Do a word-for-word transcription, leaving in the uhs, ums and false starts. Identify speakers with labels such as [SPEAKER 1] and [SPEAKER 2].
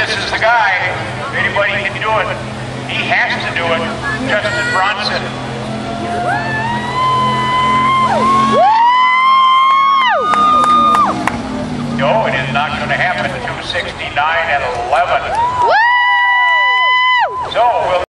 [SPEAKER 1] this is the guy. If anybody can do it, he has to do it. Justin Bronson. No, it is not going to happen. two sixty-nine at eleven.